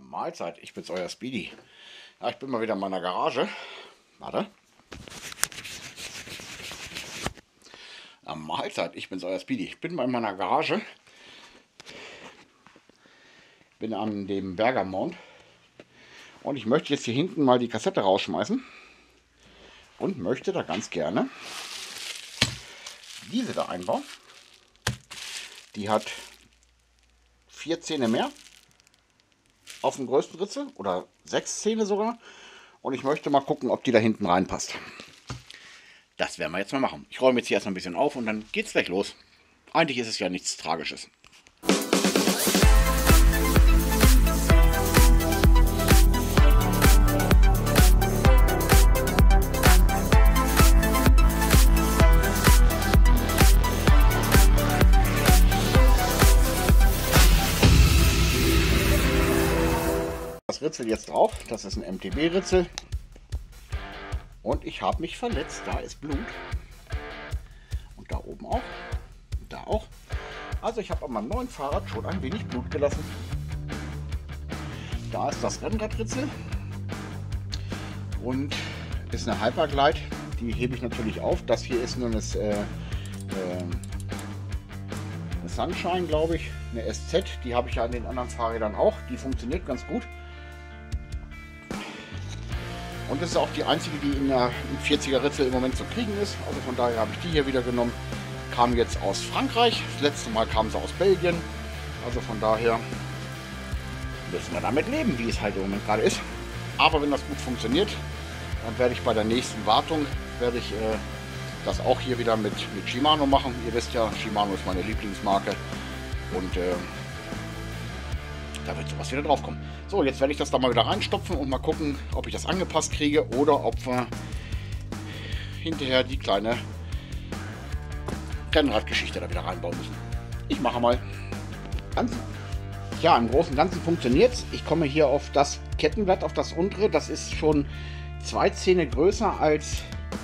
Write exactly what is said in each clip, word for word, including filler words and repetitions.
Mahlzeit, ich bin's, euer Speedy. Ja, ich bin mal wieder in meiner Garage. Warte. Ja, Mahlzeit, ich bin's, euer Speedy. Ich bin mal in meiner Garage. Bin an dem Berger Mount. Und ich möchte jetzt hier hinten mal die Kassette rausschmeißen. Und möchte da ganz gerne diese da einbauen. Die hat vier Zähne mehr auf dem größten Ritzel oder sechs Zähne sogar. Und ich möchte mal gucken, ob die da hinten reinpasst. Das werden wir jetzt mal machen. Ich räume jetzt hier erstmal ein bisschen auf und dann geht's gleich los. Eigentlich ist es ja nichts Tragisches. Das Ritzel jetzt drauf, das ist ein M T B-Ritzel und ich habe mich verletzt, da ist Blut und da oben auch und da auch. Also ich habe an meinem neuen Fahrrad schon ein wenig Blut gelassen. Da ist das Rennradritzel und ist eine Hyperglide, die hebe ich natürlich auf. Das hier ist nur eine, äh, äh, eine Sunshine, glaube ich, eine S Z, die habe ich ja an den anderen Fahrrädern auch, die funktioniert ganz gut. Und das ist auch die einzige, die in der vierziger Ritzel im Moment zu kriegen ist. Also von daher habe ich die hier wieder genommen. Kam jetzt aus Frankreich. Das letzte Mal kam sie aus Belgien. Also von daher müssen wir damit leben, wie es halt im Moment gerade ist. Aber wenn das gut funktioniert, dann werde ich bei der nächsten Wartung werde ich äh, das auch hier wieder mit, mit Shimano machen. Ihr wisst ja, Shimano ist meine Lieblingsmarke. Und äh, da wird sowas wieder drauf kommen. So, jetzt werde ich das da mal wieder reinstopfen und mal gucken, ob ich das angepasst kriege oder ob wir hinterher die kleine Rennradgeschichte da wieder reinbauen müssen. Ich mache mal. Ganz, ja, im Großen und Ganzen funktioniert es. Ich komme hier auf das Kettenblatt, auf das untere. Das ist schon zwei Zähne größer als...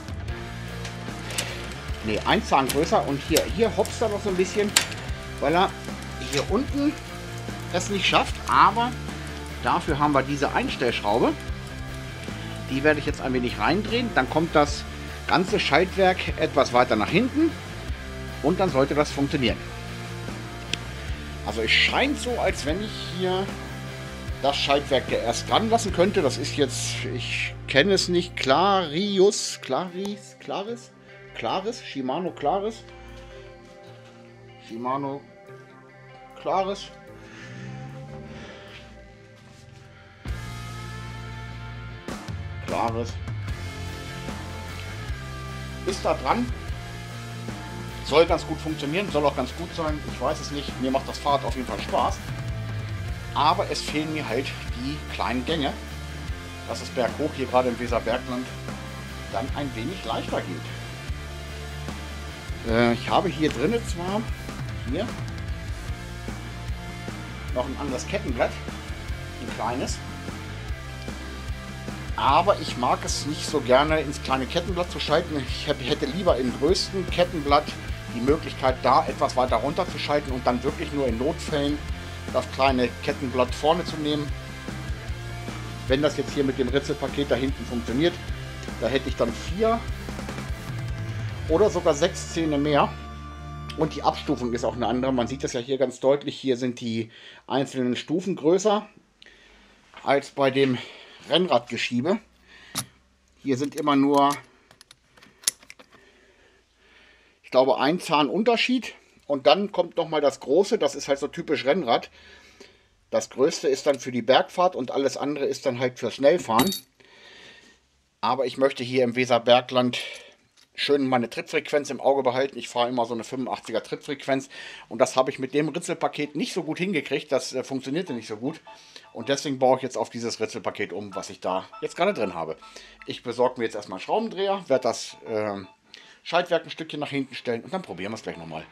Ne, ein Zahn größer. Und hier, hier hopst er noch so ein bisschen, weil er hier unten es nicht schafft, aber dafür haben wir diese Einstellschraube. Die werde ich jetzt ein wenig reindrehen. Dann kommt das ganze Schaltwerk etwas weiter nach hinten und dann sollte das funktionieren. Also es scheint so, als wenn ich hier das Schaltwerk der erst dran lassen könnte. Das ist jetzt, ich kenne es nicht, Clarius, Claris, Claris, Claris, Shimano Claris, Shimano Claris. Klares ist da dran, soll ganz gut funktionieren, soll auch ganz gut sein, ich weiß es nicht, mir macht das Fahrrad auf jeden Fall Spaß, aber es fehlen mir halt die kleinen Gänge, dass es berghoch hier gerade im Weserbergland dann ein wenig leichter geht. Äh, ich habe hier drinnen zwar hier noch ein anderes Kettenblatt, ein kleines, aber ich mag es nicht so gerne ins kleine Kettenblatt zu schalten. Ich hätte lieber im größten Kettenblatt die Möglichkeit, da etwas weiter runter zu schalten und dann wirklich nur in Notfällen das kleine Kettenblatt vorne zu nehmen. Wenn das jetzt hier mit dem Ritzelpaket da hinten funktioniert, da hätte ich dann vier oder sogar sechs Zähne mehr. Und die Abstufung ist auch eine andere. Man sieht das ja hier ganz deutlich. Hier sind die einzelnen Stufen größer als bei dem Rennradgeschiebe. Hier sind immer nur, ich glaube, ein Zahn Unterschied und dann kommt noch mal das große, das ist halt so typisch Rennrad. Das größte ist dann für die Bergfahrt und alles andere ist dann halt für Schnellfahren. Aber ich möchte hier im Weserbergland schön meine Trittfrequenz im Auge behalten. Ich fahre immer so eine fünfundachtziger Trittfrequenz und das habe ich mit dem Ritzelpaket nicht so gut hingekriegt. Das äh, funktionierte nicht so gut und deswegen baue ich jetzt auf dieses Ritzelpaket um, was ich da jetzt gerade drin habe. Ich besorge mir jetzt erstmal einen Schraubendreher, werde das äh, Schaltwerk ein Stückchen nach hinten stellen und dann probieren wir es gleich nochmal.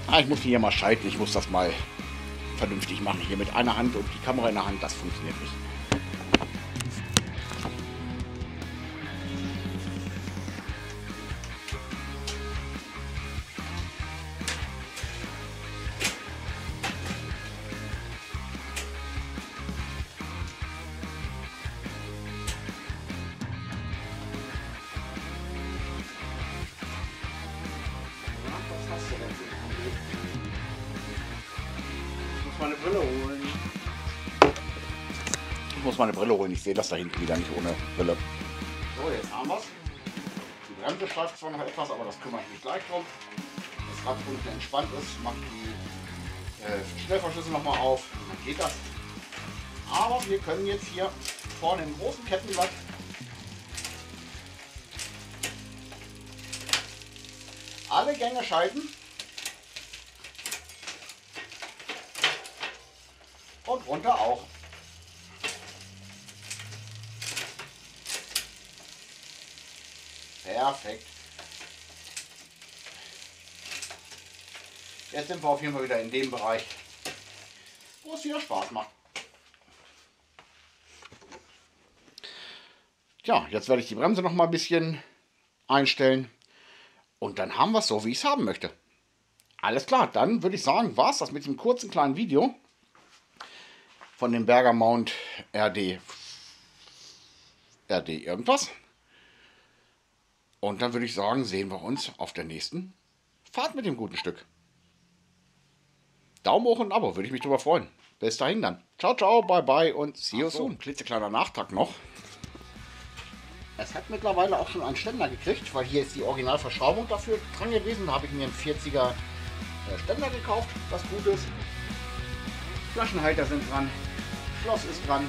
Ah, ich muss hier mal schalten, ich muss das mal vernünftig machen. Hier mit einer Hand und die Kamera in der Hand, das funktioniert nicht. Meine Brille holen. Ich muss meine Brille holen. Ich sehe das da hinten wieder nicht ohne Brille. So, jetzt haben wir es. Die Bremse schleift zwar noch etwas, aber das kümmere ich mich gleich drum. Das Rad unten entspannt ist, macht die äh, Schnellverschlüsse nochmal auf. Dann geht das. Aber wir können jetzt hier vorne im großen Kettenblatt alle Gänge schalten. Und runter auch. Perfekt. Jetzt sind wir auf jeden Fall wieder in dem Bereich, wo es wieder Spaß macht. Tja, jetzt werde ich die Bremse noch mal ein bisschen einstellen. Und dann haben wir es so, wie ich es haben möchte. Alles klar, dann würde ich sagen, war es das mit dem kurzen kleinen Video von dem Berger Mount R D R D irgendwas. Und dann würde ich sagen, sehen wir uns auf der nächsten Fahrt mit dem guten Stück. Daumen hoch und ein Abo, würde ich mich darüber freuen. Bis dahin dann. Ciao, ciao, bye, bye und see you soon. Klitzekleiner Nachtrag noch. Es hat mittlerweile auch schon einen Ständer gekriegt, weil hier ist die Originalverschraubung dafür dran gewesen. Da habe ich mir einen vierziger Ständer gekauft, was gut ist. Flaschenhalter sind dran, Schloss ist dran,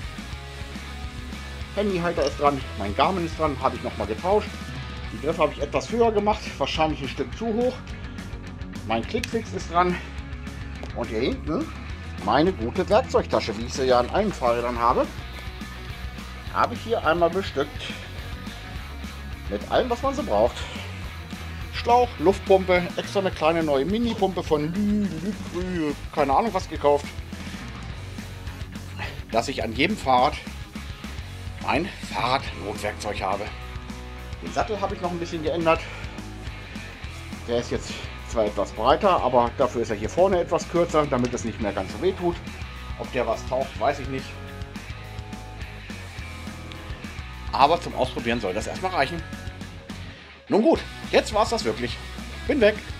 Handyhalter ist dran, mein Garmin ist dran, habe ich nochmal getauscht. Die Griffe habe ich etwas höher gemacht, wahrscheinlich ein Stück zu hoch. Mein Clickfix ist dran und hier hinten meine gute Werkzeugtasche, wie ich sie ja an allen Fahrrädern habe, habe ich hier einmal bestückt mit allem, was man so braucht. Schlauch, Luftpumpe, extra eine kleine neue Mini-Pumpe von Lü, Lü, keine Ahnung was gekauft, dass ich an jedem Fahrrad mein Fahrrad-Notwerkzeug habe. Den Sattel habe ich noch ein bisschen geändert. Der ist jetzt zwar etwas breiter, aber dafür ist er hier vorne etwas kürzer, damit es nicht mehr ganz so weh tut. Ob der was taucht, weiß ich nicht. Aber zum Ausprobieren soll das erstmal reichen. Nun gut, jetzt war es das wirklich. Bin weg.